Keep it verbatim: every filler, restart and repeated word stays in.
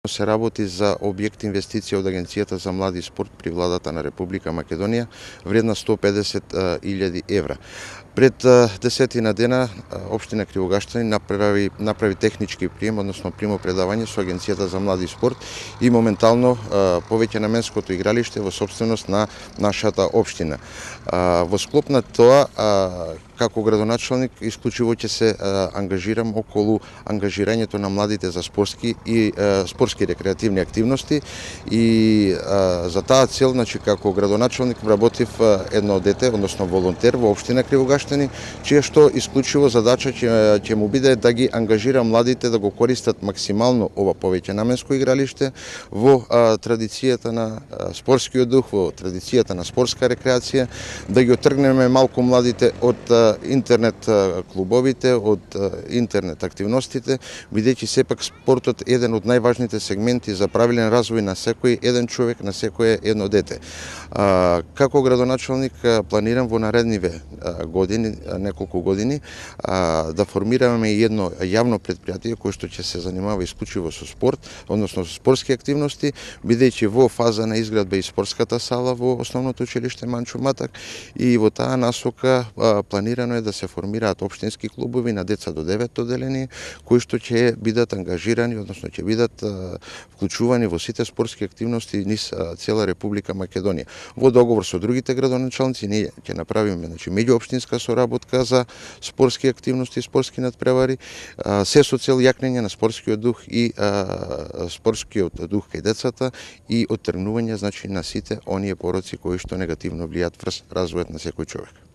Се работи за објект инвестиција од Агенцијата за млади и спорт при владата на Република Македонија, вредна сто и педесет илјади евра. Пред десетина дена општина Кривограштани направи направи технички прием, односно примопредавање со Агенцијата за млади и спорт и моментално повеќе наменското игралиште во собственост на нашата општина. Во склоп на тоа, како градоначалник, исклучиво ќе се ангажирам околу ангажирањето на младите за спортски и спортски рекреативни активности и за таа цел, значи, како градоначалник вработив едно дете, односно волонтер во општина Кривограштани, чија што исклучиво задача ќе, ќе му биде да ги ангажира младите да го користат максимално ова повеќе наменско игралиште во а, традицијата на а, спортскиот дух, во традицијата на спортска рекреација, да ги отргнеме малку младите од а, интернет а, клубовите, од а, интернет активностите, бидејќи сепак спортот е еден од најважните сегменти за правилен развој на секој еден човек, на секое едно дете. А, како градоначалник планирам во наредниве години, неколку години, а, да формираме едно јавно предпријатие кое што ќе се занимава исклучиво со спорт, односно со спортски активности, бидејќи во фаза на изградба и спортската сала во основното училиште Манчо Матак и во таа насока а, планирано е да се формираат општински клубови на деца до деветто одделение, кои што ќе бидат ангажирани, односно ќе бидат а, вклучувани во сите спортски активности низ а, цела Република Македонија. Во договор со другите градоначалници ние ќе направиме, значи, меѓуопштинска соработка за спортски активности и спортски надпревари, а, се со цел јакнење на спортскиот дух и а, спортскиот дух кај децата и оттргнување, значи, на сите оние пороци кои што негативно влијаат врз развојот на секој човек.